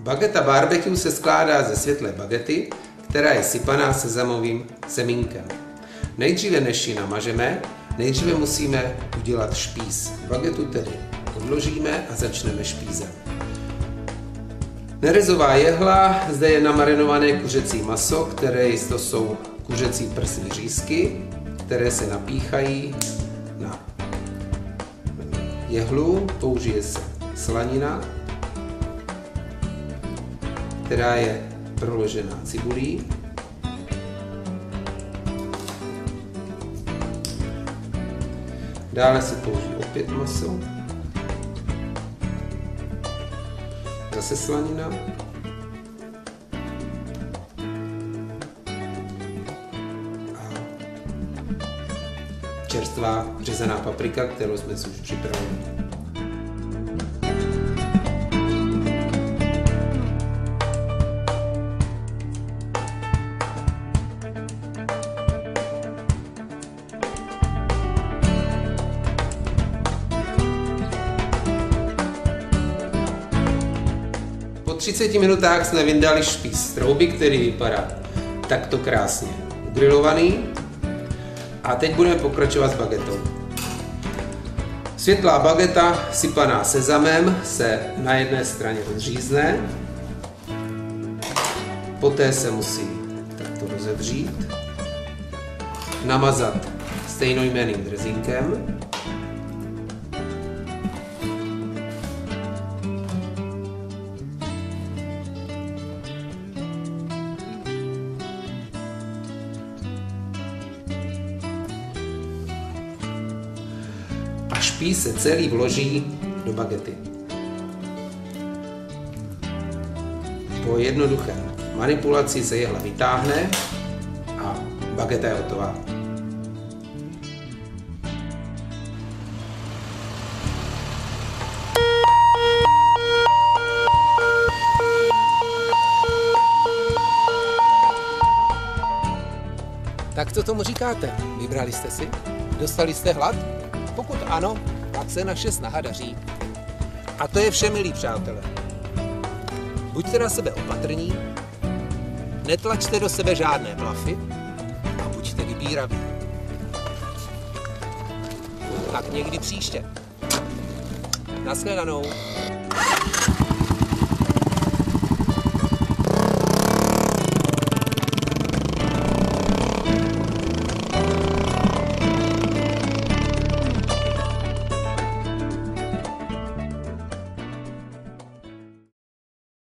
Bageta barbecue se skládá ze světlé bagety, která je sypaná sezamovým semínkem. Nejdříve, než ji namažeme, musíme udělat špíz. Bagetu tedy odložíme a začneme špízem. Nerezová jehla, zde je namarinované kuřecí maso, to jsou kuřecí prsní řízky, které se napíchají na jehlu, použije se slanina, která je proložená cibulí. Dále se použije opět maso, zase slanina a čerstvá řezaná paprika, kterou jsme si už připravili. Po 30 minutách jsme vyndali špíz z trouby, který vypadá takto krásně ugrilovaný. A teď budeme pokračovat s bagetou. Světlá bageta, sypaná sezamem, se na jedné straně odřízne. Poté se musí takto rozevřít. Namazat stejnojmenným drezinkem. A špíz se celý vloží do bagety. Po jednoduché manipulaci se jehla vytáhne a bageta je hotová. Tak co tomu říkáte? Vybrali jste si? Dostali jste hlad? Pokud ano, pak se naše snaha daří. A to je vše, milí přátelé. Buďte na sebe opatrní, netlačte do sebe žádné blafy a buďte vybíraví. Tak někdy příště. Nashledanou.